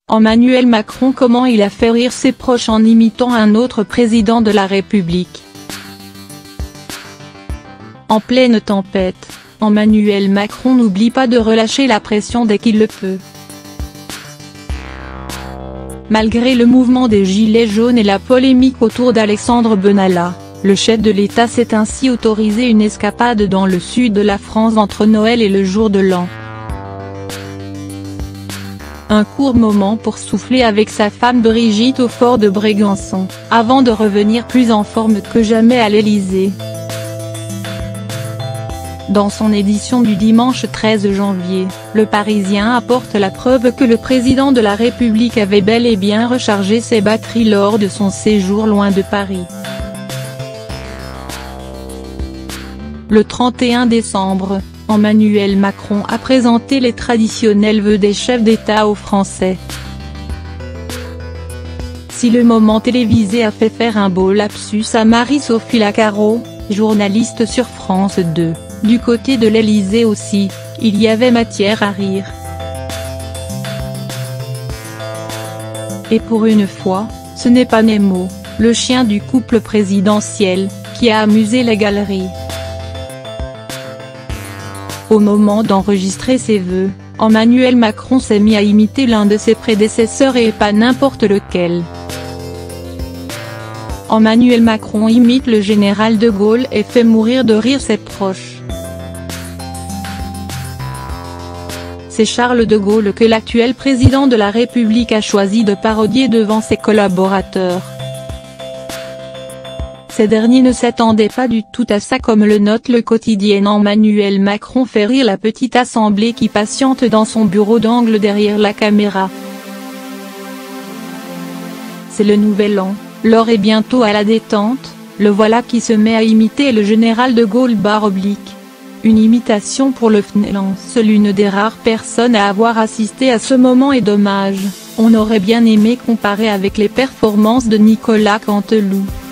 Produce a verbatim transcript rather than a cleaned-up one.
Emmanuel Macron comment il a fait rire ses proches en imitant un autre président de la République. En pleine tempête, Emmanuel Macron n'oublie pas de relâcher la pression dès qu'il le peut. Malgré le mouvement des Gilets jaunes et la polémique autour d'Alexandre Benalla, le chef de l'État s'est ainsi autorisé une escapade dans le sud de la France entre Noël et le jour de l'an. Un court moment pour souffler avec sa femme Brigitte au fort de Brégançon, avant de revenir plus en forme que jamais à l'Élysée. Dans son édition du dimanche treize janvier, Le Parisien apporte la preuve que le président de la République avait bel et bien rechargé ses batteries lors de son séjour loin de Paris. Le trente et un décembre, Emmanuel Macron a présenté les traditionnels vœux des chefs d'État aux Français. Si le moment télévisé a fait faire un beau lapsus à Marie-Sophie Lacaro, journaliste sur France deux, du côté de l'Élysée aussi, il y avait matière à rire. Et pour une fois, ce n'est pas Nemo, le chien du couple présidentiel, qui a amusé la galerie. Au moment d'enregistrer ses vœux, Emmanuel Macron s'est mis à imiter l'un de ses prédécesseurs et pas n'importe lequel. Emmanuel Macron imite le général de Gaulle et fait mourir de rire ses proches. C'est Charles de Gaulle que l'actuel président de la République a choisi de parodier devant ses collaborateurs. Ces derniers ne s'attendaient pas du tout à ça, comme le note le quotidien. Emmanuel Macron fait rire la petite assemblée qui patiente dans son bureau d'angle derrière la caméra. C'est le nouvel an, l'or est bientôt à la détente, le voilà qui se met à imiter le général de Gaulle barre oblique. Une imitation pour le F N lance l'une des rares personnes à avoir assisté à ce moment et dommage, on aurait bien aimé comparer avec les performances de Nicolas Canteloup.